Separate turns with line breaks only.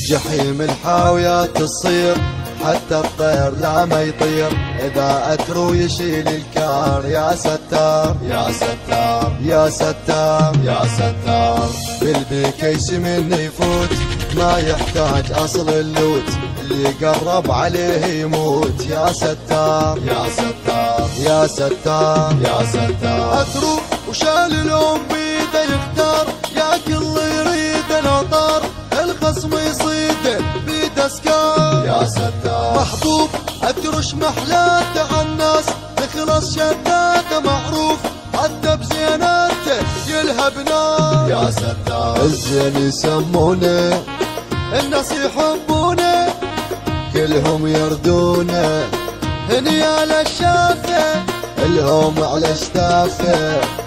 جحيم الحاويات تصير حتى الطير لا ما يطير، إذا أترو يشيل الكار. يا ستار يا ستار يا ستار يا ستار، بالبكيس من يفوت ما يحتاج أصل اللوت، اللي قرب عليه يموت. يا ستار يا ستار يا ستار يا ستار، أترو وشال الأم بيده يختار، يا كل يريد الأوطار الخصم يصيده بيده سكار. يا ستار محبوب أترش محلاته عالناس، تخلص شداته معروف حتى بزيناته يلهب نار. يا ستار الزين يسمونه، الناس يحبونه، كلهم يردونه، هني على الشافه الهم على اشتافه.